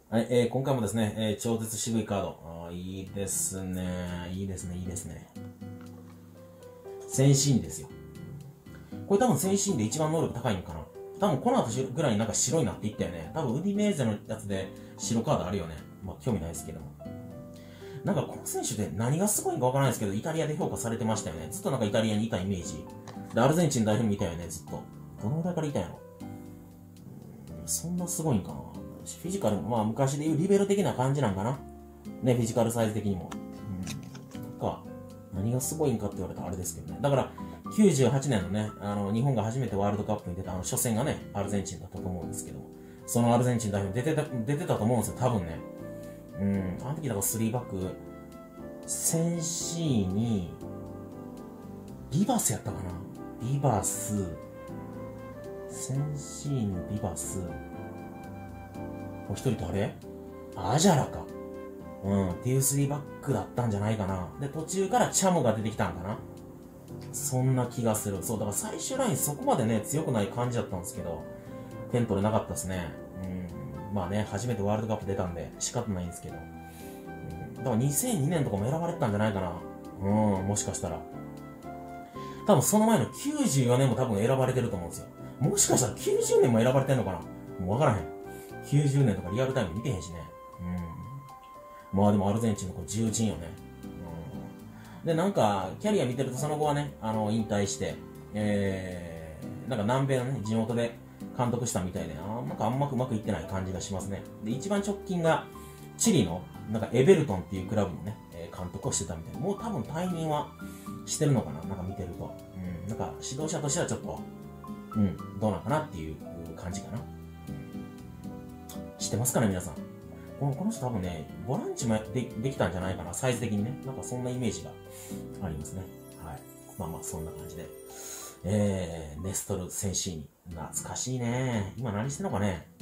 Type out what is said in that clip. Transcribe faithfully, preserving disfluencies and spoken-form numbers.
はい、えー、今回もですね、えー、超絶渋いカード。あーいいですね。いいですね、いいですね。先進ですよ。これ多分先進で一番能力高いのかな。多分この後ぐらいになんか白になっていったよね。多分ウディメーゼのやつで白カードあるよね。まあ興味ないですけども。なんかこの選手で何がすごいんかわからないですけど、イタリアで評価されてましたよね。ずっとなんかイタリアにいたイメージ。で、アルゼンチン代表にいたよね、ずっと。どのぐらいからいたんやろ。そんなすごいんかな。フィジカルも、まあ昔でいうリベロ的な感じなんかな。ね、フィジカルサイズ的にも。うん。か、何がすごいんかって言われたらあれですけどね。だから、きゅうじゅうはちねんのね、あの、日本が初めてワールドカップに出たあの初戦がね、アルゼンチンだったと思うんですけど、そのアルゼンチン代表出てた、出てたと思うんですよ、多分ね。うん、あの時だからスリーバック、センシーに、リバスやったかな。リバス、センシーにリバス、もう一人誰アジャラか。うん、っていうスリーバックだったんじゃないかな。で、途中からチャムが出てきたんかな。そんな気がする。そう、だから最終ラインそこまでね、強くない感じだったんですけど、点取れなかったですね。うん、まあね、初めてワールドカップ出たんで仕方ないんですけど。うん、だからにせんにねんとかも選ばれてたんじゃないかな。うん、もしかしたら。多分その前のきゅうじゅうよねんも多分選ばれてると思うんですよ。もしかしたらきゅうじゅうねんも選ばれてんのかな。もうわからへん。きゅうじゅうねんとかリアルタイム見てへんしね。うん。まあでもアルゼンチンのこう重鎮よね。うん。で、なんか、キャリア見てるとその後はね、あの、引退して、えー、なんか南米のね、地元で監督したみたいで、あんなんかあんまうまくいってない感じがしますね。で、一番直近が、チリの、なんかエベルトンっていうクラブのね、えー監督をしてたみたいで、もう多分退任はしてるのかな、なんか見てると。うん、なんか指導者としてはちょっと、うん、どうなんかなっていう感じかな。知ってますかね、皆さん。このこの人多分ね、ボランチもでできたんじゃないかな、サイズ的にね。なんかそんなイメージがありますね。はい。まあまあ、そんな感じで。えー、ネストル・センシーニ。懐かしいね。今何してんのかね。